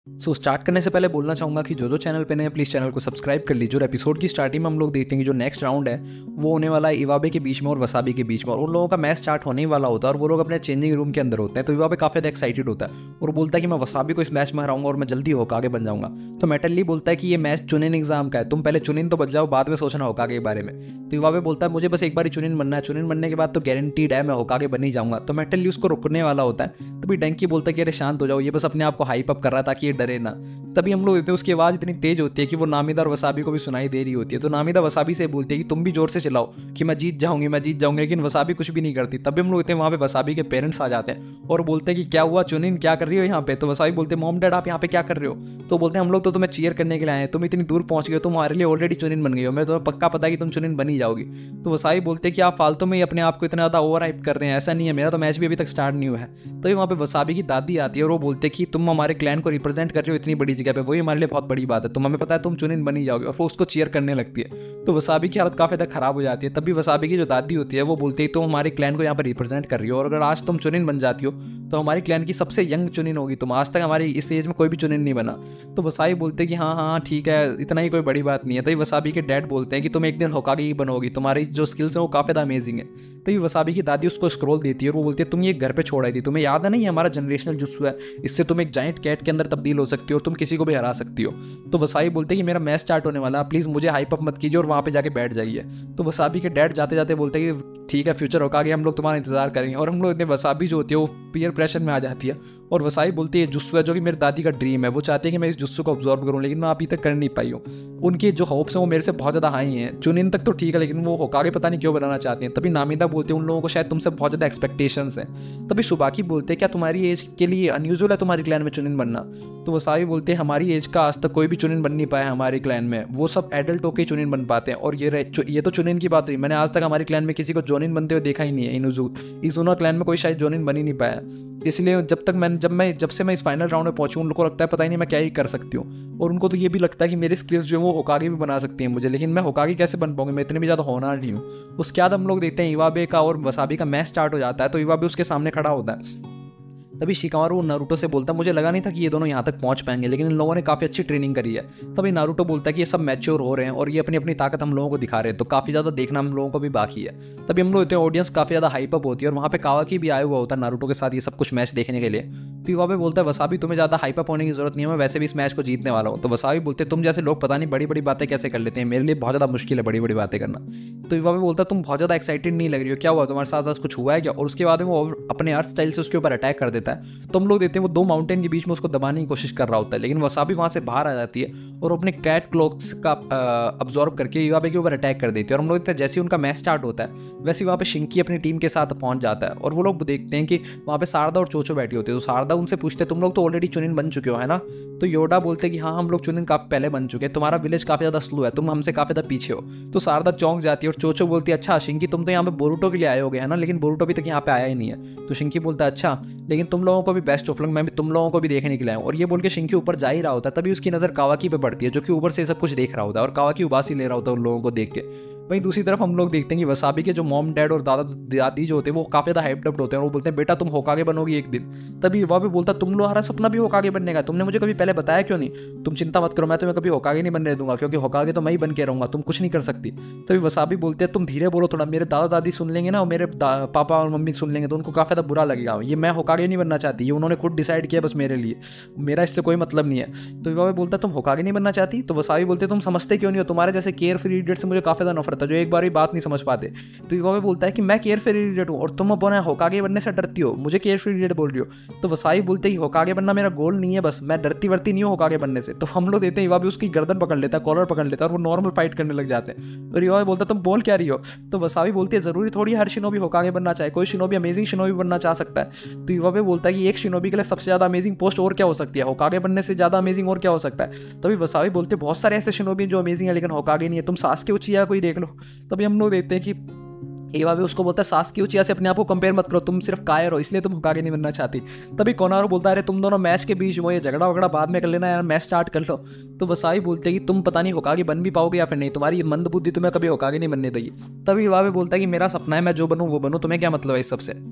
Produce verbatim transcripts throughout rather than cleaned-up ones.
सो so, start करने से पहले बोलना चाहूँगा कि जो जो चैनल पे नए हैं प्लीज़ चैनल को सब्सक्राइब कर लीजिए। और एपिसोड की स्टार्टिंग में हम लोग देखते हैं कि जो नेक्स्ट राउंड है वो होने वाला है इवाबे के बीच में और वसाबी के बीच में, और उन लोगों का मैच स्टार्ट होने ही वाला होता है और वो लोग अपने चेंजिंग रूम के अंदर होते हैं। तो इवाबे काफ़ी ज़्यादा एक्साइटेड होता है और बोलता है कि मैं वसाबी को इस मैच में हराऊंगा और मैं जल्दी होकागे बन जाऊंगा। तो मेटल ली बोलता है कि ये मैच चुनिन एग्जाम का है, तुम पहले चुनिन तो बन जाओ, बाद में सोचना होकागे के बारे में। तो इवाबे बोलता है मुझे बस एक बार चुनिन बनना है, चुनिन बनने के बाद तो गारंटीड है मैं होकागे बन ही जाऊंगा। तो मेटल ली उसको रुकने वाला होता है, तभी डंकी बोलता है कि अरे शांत हो जाओ, ये बस अपने आप को हाइप अप कर रहा था ताकि ये डरे ना। तभी हम लोग देते हैं उसकी आवाज़ इतनी तेज होती है कि वो नामिदा और वसाबी को भी सुनाई दे रही होती है। तो नामिदा वसाबी से बोलती है कि तुम भी जोर से चिल्लाओ कि मैं जीत जाऊंगी मैं जीत जाऊंगी, लेकिन वसाबी कुछ भी नहीं करती। तभी हम लोग देते हैं वहाँ पे वसाबी के पेरेंट्स आ जाते हैं और बोलते हैं कि क्या हुआ चुनिन, क्या कर रही हो यहाँ पे। तो वसाबी बोलते हैं मॉम डैड आप यहाँ पे क्या कर रहे हो। तो बोलते हैं हम लोग तो तुम्हें चीयर करने के लिए आए हैं, तुम इतनी दूर पहुंच गए हो, तुम हमारे लिए ऑलरेडी चुनिन बन गई हो, मैं तुम्हें पक्का पता है कि तुम चुनिन बन ही जाओगी। तो वसाबी बोलते हैं कि आप फालतू में ही अपने आप को इतना ज़्यादा ओवर हाइप कर रहे हैं, ऐसा नहीं है, मेरा तो मैच भी अभी तक स्टार्ट नहीं हुआ है। तभी वहाँ पे वसाबी की दादी आती है और वो बोलते हैं कि तुम हमारे क्लैन को रिप्रेजेंट कर रहे हो इतनी बड़ी जगह पे, वही हमारे लिए बहुत बड़ी बात है, तुम हमें पता है तुम चुनिन बनी जाओगे। और वो उसको चीयर करने लगती है। तो वसाबी की हालत काफ़ी ज़्यादा खराब हो जाती है। तभी वसाबी की जो दादी होती है वो बोलती है तुम हमारे क्लैन को यहाँ पर रिप्रेजेंट कर रही हो और अगर आज तुम चुनिन बन जाती हो तो हमारी क्लैन की सबसे यंग चुनिन होगी, तुम आज तक हमारी इस एज में कोई भी चुनिन नहीं बना। तो वसाबी बोलते हैं कि हाँ हाँ ठीक है, इतना ही कोई बड़ी बात नहीं है। तभी वसाबी के डैड बोलते हैं कि तुम एक दिन होकागे ही बनोगी, तुम्हारी जो स्किल्स हैं वो काफ़ी ज़्यादा अमेजिंग है। तभी वसाबी की दादी उसको स्क्रोल देती है और वो बोलती है तुम ये घर पे छोड़ आई थी, तुम्हें याद है नहीं हमारा जनरेशनल जुत्सु है, इससे तुम एक जाइंट कैट के अंदर तब्दील हो सकती हो और तुम किसी को भी हरा सकती हो। तो वसाबी बोलते हैं कि मेरा मैच स्टार्ट होने वाला, प्लीज़ मुझे हाइप अप मत कीजिए और वहाँ पे जाके बैठ जाइए। तो वसाबी के डैड जाते जाते बोलते हैं कि ठीक है फ्यूचर होकागे, हम लोग तुम्हारा इंतजार करेंगे। और हम लोग इतने वसाबी जो होती है वो पीयर प्रेशर में आ जाती है और वसाबी बोलती है जुस्सू है जो कि मेरी दादी का ड्रीम है, वो चाहती है कि मैं इस जुस्सू को ऑब्जॉर्व करूँ, लेकिन मैं अभी तक कर नहीं पाई हूँ। उनकी जो होप्स हैं वो मेरे से बहुत ज़्यादा हाई हैं, चुनिन तक तो ठीक है लेकिन वो होकागे पता नहीं क्यों बनाना चाहती हैं। तभी नामिदा बोलते हैं उन लोगों को शायद तुमसे बहुत ज़्यादा एक्सपेक्टेशंस हैं। तभी सुबाकी बोलते हैं क्या तुम्हारी एज के लिए अनयूजुअल है तुम्हारी क्लैन में चुनिन बनना। तो वसाबी बोलते हैं हमारी एज का आज तक कोई भी चुनिन बन नहीं पाया हमारे क्लैन में, वो सब एडल्ट होकर चुनिन बन पाते हैं। और ये ये तो चुनिन की बात रही, मैंने आज तक हमारे क्लैन में किसी को जोनिन बनते हुए देखा ही नहीं है। इनुजू क्लैन में कोई शायद जोनिन बन ही नहीं पाया, इसलिए जब तक मैं जब मैं जब से मैं इस फाइनल राउंड में पहुंचूं उन लोगों को लगता है पता ही नहीं मैं क्या ही कर सकती हूँ। और उनको तो ये भी लगता है कि मेरी स्किल्स जो है वो होकागे भी बना सकती हैं मुझे, लेकिन मैं होकागे कैसे बन पाऊंगी, मैं इतने भी ज़्यादा होनहार नहीं हूँ। उसके बाद हम लोग देखते हैं इवाबे का और वसाबी का मैच स्टार्ट हो जाता है। तो इवाबे उसके सामने खड़ा होता है। तभी शिकामारू नारुतो से बोलता है मुझे लगा नहीं था कि ये दोनों यहाँ तक पहुँच पाएंगे, लेकिन इन लोगों ने काफ़ी अच्छी ट्रेनिंग करी है। तभी नारुतो बोलता है कि ये सब मैच्योर हो रहे हैं और ये अपनी अपनी ताकत हम लोगों को दिखा रहे हैं, तो काफ़ी ज़्यादा देखना हम लोगों को भी बाकी है। तभी हम लोग इतने ऑडियंस काफ़ी ज़्यादा हाइप अप होती है और वहाँ पे कावाकी भी आया हुआ होता है नारुतो के साथ ये सब कुछ मैच देखने के लिए। तो वहाँ पे बोलता है वसाबी तुम्हें ज़्यादा हाइप अप होने की जरूरत नहीं है, मैं वैसे भी इस मैच को जीतने वाला हूँ। तो वसाबी बोलते तुम जैसे लोग पता नहीं बड़ी बड़ी बातें कैसे कर लेते हैं, मेरे लिए बहुत ज़्यादा मुश्किल है बड़ी बड़ी बातें करना। तो वहाँ पे बोलता है तुम बहुत ज़्यादा एक्साइटेड नहीं लग रही हो, क्या हुआ तुम्हारे साथ कुछ हुआ है क्या। और उसके बाद में वो अपने अर्थ स्टाइल से उसके ऊपर अटैक कर देता है। तो हम लोग देते हैं वो दो माउंटेन के बीच में उसको दबाने की कोशिश कर रहा होता है, लेकिन वसाबी वहाँ से बाहर आ जाती है और अपने कैट क्लॉक्स का अब्जॉर्ब करके इवाबे के ऊपर अटैक कर देती है। और हम लोग देखते हैं जैसे ही उनका मैच स्टार्ट होता है वैसे वहाँ पे शिंकी अपनी टीम के साथ पहुंच जाता है और वो लोग देखते हैं कि वहाँ पे शारदा और चोचो बैठी होती है। तो शारदा उनसे पूछते तुम लोग तो ऑलरेडी चुनिन बन चुके हो है ना। तो योडा बोलते हैं कि हाँ हम लोग चुनिन काफी पहले बन चुके हैं, तुम्हारा विलेज काफी ज्यादा स्लो है, तुम हमसे काफी ज्यादा पीछे हो। तो शारदा चौंक जाती है और चोचो बोलती है अच्छा शिंकी तुम तो यहाँ पे बोरुटो के लिए आए होगे है ना, लेकिन बोरुटो अभी तक यहाँ पे आया ही नहीं है। तो शिंकी बोलता है अच्छा लेकिन तुम लोगों को भी बेस्ट ऑफ लक, मैं भी तुम लोगों को भी देखने के लिए आया हूँ। और ये बोल के शिंकी ऊपर जा ही रहा होता है, तभी उसकी नजर कावाकी पे पड़ती है जो कि ऊपर से सब कुछ देख रहा होता है और कावाकी उबासी ले रहा होता है उन लोगों को देख के। वहीं दूसरी तरफ हम लोग देखते हैं कि वसाबी के जो मॉम डैड और दादा दादी जो होते हैं वो काफी ज्यादा हाइप्ड अप होते हैं और वो बोलते हैं बेटा तुम होकागे बनोगी एक दिन। तभी वह भी बोलता तुम लोग सपना भी होकागे बनने का, तुमने मुझे कभी पहले बताया क्यों नहीं। तुम चिंता मत करो मैं तुम्हें कभी होकागे नहीं बनने दूंगा, क्योंकि होकागे तो मैं ही बन के रहूंगा, तुम कुछ नहीं कर सकती। तभी वसाबी बोलते हैं तुम धीरे बोलो थोड़ा, मेरे दादा दादी सुन लेंगे ना और मेरे पापा और मम्मी सुन लेंगे तो उनको काफी ज्यादा बुरा लगेगा। ये मैं होकागे नहीं बनना चाहती, ये उन्होंने खुद डिसाइड किया बस मेरे लिए, मेरा इससे कोई मतलब नहीं है। तो वह बोलता तुम होकागे नहीं बनना चाहती। तो वसाबी बोलते तुम समझते क्यों नहीं हो, तुम्हारे जैसे केयर फ्री इडियट से मुझे काफी ज्यादा नफरत है जो एक बार भी बात नहीं समझ पाते। तो इवाबे बोलता है कि मैं केयर फ्री इडियट हूं और तुम बोना होकागे बनने से डरती हो, मुझे केयर फ्री इडियट बोल रही हो। तो वसाबी बोलते हैं होकागे बनना मेरा गोल नहीं है, बस मैं डरती वर्ती नहीं हूं होकागे बनने से। तो हम लोग देते हैं इवाबे उसकी गर्दन पकड़ लेता है, कॉलर पकड़ लेता है और वो नॉर्मल फाइट करने लग जाते हैं। और इवाबे बोलता है तुम बोल क्या रही हो। तो वसाबी बोलती है जरूरी थोड़ी हर शिनोबी होकागे बनना चाहे, कोई शिनोबी अमेजिंग शिनोबी बनना चाह सकता है। तो इवाबे बोलता है कि एक शिनोबी के लिए सबसे ज्यादा अमेजिंग पोस्ट और क्या हो सकती है, होकागे बनने से ज्यादा अमेजिंग और क्या हो सकता है। तभी वसाबी बोलते बहुत सारे ऐसे शिनोबी जो अमेजिंग है लेकिन होकागे नहीं है, तुम सास्के उचिया कोई देख लो। तभी हम लोग देखते हैं कि इवाबे उसको बोलता है सास्के उचिया से अपने आप को कंपेयर मत करो, तुम सिर्फ कायर हो इसलिए तुम होकागे नहीं बनना चाहती। तभी कोनारो बोलता है अरे तुम दोनों मैच के बीच वो ये झगड़ा वगड़ा बाद में कर लेना यार, मैच स्टार्ट कर लो। तो वसाबी बोलते हैं कि तुम पता नहीं होकागे बन भी पाओगे या फिर नहीं, तुम्हारी ये मंद बुद्धि तुम्हें कभी होकागे नहीं बनने देगी। तभी इवाबे बोलता है कि मेरा सपना है मैं जो बनूं वो बनूं, तुम्हें क्या मतलब है इस सबसे।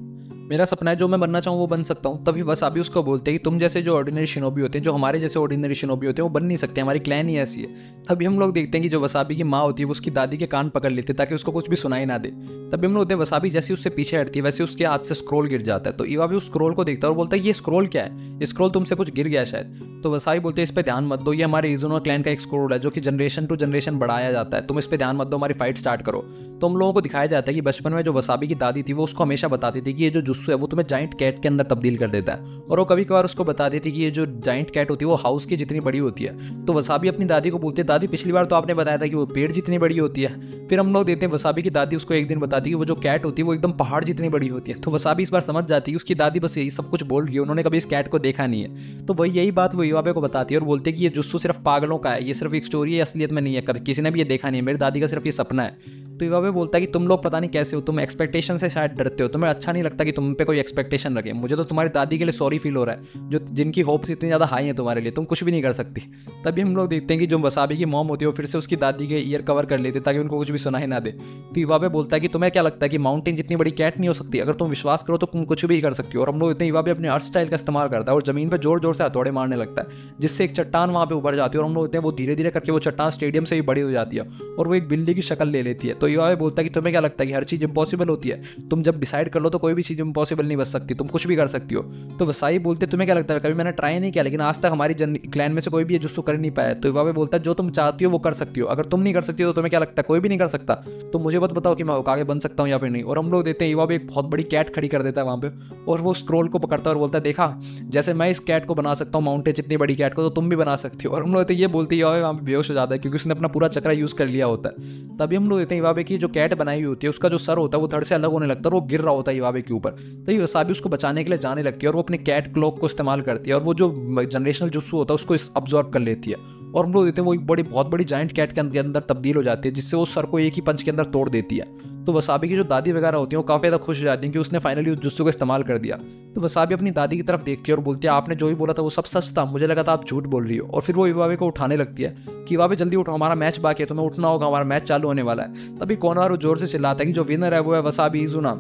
मेरा सपना है जो मैं बनना चाहूँ वो बन सकता हूँ। तभी वसाबी उसको बोलते हैं कि तुम जैसे जो ऑर्डिनरी शिनोबी होते हैं, जो हमारे जैसे ऑर्डिनरी शिनोबी होते हैं वो बन नहीं सकते, हमारी क्लैन ही ऐसी है। तभी हम लोग देखते हैं कि जो वसाबी की माँ होती है वो उसकी दादी के कान पकड़ लेती है ताकि उसको कुछ भी सुनाई ना दे। तभी हम लोग होते हैं वसाबी जैसे उससे पीछे हटती है वैसे उसके हाथ से स्क्रोल गिर जाता है। तो इवाबी उस स्क्रोल को देखता है और बोलता है ये स्क्रोल क्या है, स्क्रोल तुमसे कुछ गिर गया शायद। तो वसाबी बोलते हैं इस पे ध्यान मत दो, ये हमारे इजुनो क्लैन का एक स्क्रोल है जो कि जनरेशन टू जनरेशन बढ़ाया जाता है, तुम इस पे ध्यान मत दो, हमारी फाइट स्टार्ट करो। तो हम लोगों को दिखाया जाता है कि बचपन में जो वसाबी की दादी थी वो उसको हमेशा बताती थी कि ये जो जुस्सू है वो तुम्हें जाइंट कैट के अंदर तब्दील कर देता है, और वो कभी कभार उसको बताती थी कि ये जो जाइंट कैट होती है वो हाउस की जितनी बड़ी होती है। तो वसाबी अपनी दादी को बोलती है दादी पिछली बार तो आपने बताया था कि वो पेड़ जितनी बड़ी होती है। फिर हम लोग देते हैं वसाबी की दादी उसको एक दिन बताती है कि वो जो कैट होती है वो एकदम पहाड़ जितनी बड़ी होती है। तो वसाबी इस बार समझ जाती है उसकी दादी बस यही सब कुछ बोल रही है, उन्होंने कभी इस कैट को देखा नहीं है। तो वही यही बात वो इवाबे को बताती है और बोलती है कि ये जुस्सू सिर्फ पागलों का है, ये सिर्फ एक स्टोरी है, असलियत में नहीं है, किसी ने भी ये देखा नहीं है, मेरी दादी का सिर्फ ये सपना है। तो इवाबे बोलता है कि तुम लोग पता नहीं कैसे हो, तुम एक्सपेक्टेशन से शायद डरते हो, तुम्हें अच्छा नहीं लगता कि तुम पे कोई एक्सपेक्टेशन रखे। मुझे तो तुम्हारी दादी के लिए सॉरी फील हो रहा है जो जिनकी होप्स इतनी ज़्यादा हाई है तुम्हारे लिए, तुम कुछ भी नहीं कर सकती। तभी हम लोग देखते हैं कि जो वसाबी की मॉम होती है वो फिर से उसकी दादी के ईयर कवर कर लेते ताकि उनको कुछ भी सुनाई ना दे। तो इवाबे बोलता है कि तुम्हें क्या लगता है कि माउंटेन जितनी बड़ी कैट नहीं हो सकती, अगर तुम विश्वास करो तो तुम कुछ भी कर सकती हो। और हम लोग इतने इवाबे अपने अर्थ स्टाइल का इस्तेमाल करता है और जमीन पर जोर जोर से हथौड़े मारने लगता है जिससे एक चट्टान वहाँ पे उभर जाती है और हम लोग इतने वो धीरे धीरे करके वो चट्टान स्टेडियम से भी बड़ी हो जाती है और वो एक बिल्ली की शक्ल ले लेती है। तो इवाबे बोलता है कि तुम्हें क्या लगता है कि हर चीज़ इंपॉसिबल होती है, तुम जब डिसाइड कर लो तो कोई भी चीज़ इंपॉसिबल नहीं बच सकती, तुम कुछ भी कर सकती हो। तो वसाई बोलते तुम्हें क्या लगता है, कभी मैंने ट्राई नहीं किया लेकिन आज तक हमारी जन क्लैन में से कोई भी ये जुस्सू कर नहीं पाया। तो इवाबे बोलता है जो तुम चाहती हो वो कर सकती हो, अगर तुम नहीं कर सकती हो तो तुम्हें क्या लगता है कोई भी नहीं कर सकता, तो मुझे बत बताओ कि मैं होकागे बन सकता हूँ या फिर नहीं। और हम लोग देते हैं इवाबे एक बहुत बड़ी कैट खड़ी कर देता है वहाँ पे और वो स्क्रोल को पकड़ता है और बोलता है देखा जैसे मैं इस कैट को बना सकता हूँ माउंटेन जितनी बड़ी कैट को, तो तुम भी बना सकती हो। और हम लोग ये बोलते हैं इवाबे वहाँ पे बेहोश हो जाता है क्योंकि उसने अपना पूरा चक्रा यूज कर लिया होता है। तभी हम लोग देते हैं इवाबे की जो कैट बनाई हुई होती है उसका जो सर होता है वो धड़ से अलग होने लगता है और वो गिर रहा होता है इवाबे के ऊपर। तो ये वसाबी उसको बचाने के लिए जाने लगती है और वो अपने कैट क्लॉक को इस्तेमाल करती है और वो जो जनरेशनल जुस्सू होता है उसको अब्जॉर्ब कर लेती है और हम लोग देते हैं वो एक बड़ी बहुत बड़ी जाइंट कैट के अंदर तब्दील हो जाती है जिससे वो सर को एक ही पंच के अंदर तोड़ देती है। तो वसाबी की जो दादी वगैरह होती है वो काफ़ी ज़्यादा खुश हो जाती हैं कि उसने फाइनली उस जुस्सू को इस्तेमाल कर दिया। तो वसाबी अपनी दादी की तरफ देखती है और बोलती है आपने जो भी बोला था वो सब सच था, मुझे लगा था आप झूठ बोल रही हो। और फिर वो इवाबे को उठाने लगती है कि इवाबे जल्दी उठो, हमारा मैच बाकी है, तुम्हें उठना होगा, हमारा मैच चालू होने वाला है। तभी कोनोहारू जोर से चिल्लाता है कि जो विनर है वो है वसाबी इजुना।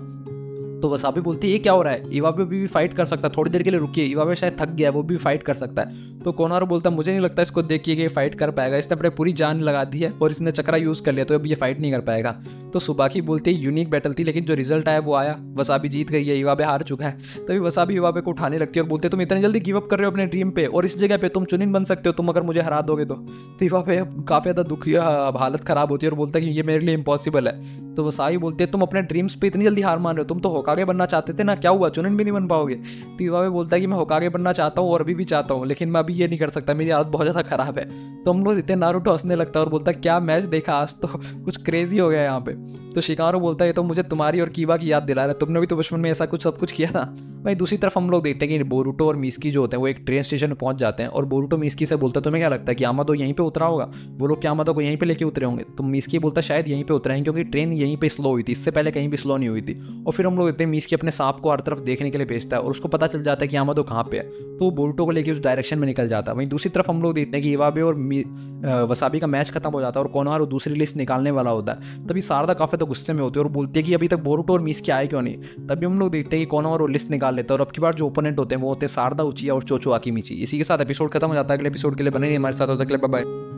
तो वसाबी बोलती है ये क्या हो रहा है, इवाबे भी, भी फाइट कर सकता है, थोड़ी देर के लिए रुकिए, इवाबे शायद थक गया है, वो भी फाइट कर सकता है। तो कोनोहारू बोलता है मुझे नहीं लगता इसको देखिए कि ये फाइट कर पाएगा, इसने अपने पूरी जान लगा दी है और इसने चक्रा यूज कर लिया तो अब ये फाइट नहीं कर पाएगा। तो सुबाकी बोलती है यूनिक बैटल थी लेकिन जो रिजल्ट आया वो आया, वसाबी जीत गई है, इवाबे हार चुका है। तभी वसाबी इवाबे को उठाने लगती है और बोलते है तुम इतनी जल्दी गिव अप कर रहे हो अपने ड्रीम पे और इस जगह पे तुम चुनिन बन सकते हो, तुम अगर मुझे हरा दोगे तो। तो इवाबे काफी ज्यादा दुखी हालत खराब होती है और बोलता है कि ये मेरे लिए इम्पॉसिबल है। तो वसाबी बोलते हैं तुम अपने ड्रीम्स पे इतनी जल्दी हार मान रहे हो, तुम तो होकागे बनना चाहते थे ना, क्या हुआ चुनिन भी नहीं बन पाओगे। तो इवाबे बोलता है कि मैं होकागे बनना चाहता हूँ और अभी भी चाहता हूँ लेकिन मैं अभी ये नहीं कर सकता, मेरी हालत बहुत ज्यादा खराब है। तो हम लोग इतने नारुतो हंसने लगता है और बोलता है क्या मैच देखा आज तो कुछ क्रेजी हो गया यहाँ पे। तो शिकारो बोलता है ये तो मुझे तुम्हारी और कीवा की याद दिला रहा है, तुमने भी तो बचपन में ऐसा कुछ सब कुछ किया था। वहीं दूसरी तरफ हम लोग देखते हैं कि बोरुटो और मिस्की जो होते हैं वो एक ट्रेन स्टेशन में पहुंच जाते हैं और बोरुटो मिस्की से बोलता है तुम्हें क्या लगता है कि यामातो यहीं पे उतरा होगा, वो लोग क्या यामातो को यहीं पे लेके उतरे होंगे। तो मिस्की बोलता है शायद यहीं पे उतरे हैं क्योंकि ट्रेन यहीं पे स्लो हुई थी, इससे पहले कहीं भी स्लो नहीं हुई थी। और फिर हम लोग देखते हैं मिस्की अपने सांप को हर तरफ देखने के लिए भेजता है और उसको पता चल जाता है कि यामातो कहाँ पे है, तो वो बोरुटो को लेकर उस डायरेक्शन में निकल जाता है। वहीं दूसरी तरफ हम लोग देखते हैं कि इवाबे और वसाबी का मैच खत्म हो जाता है और कोनोहारू दूसरी लिस्ट निकालने वाला होता है। तभी शारदा काफी तो गुस्से में होती है और बोलती है कि अभी तक बोरुटो और मिस्की आए क्यों नहीं। तभी हम लोग देखते हैं कि कोनोहारू लिस्ट निकाल लेता है और अब की बार जो ओपोनेंट होते हैं वो होते हैं शारदा, उचिया और चोचो आकिमिची। इसी के साथ एपिसोड खत्म हो जाता है। अगले एपिसोड के लिए बने रहिए हमारे साथ, होता है बाय बाय।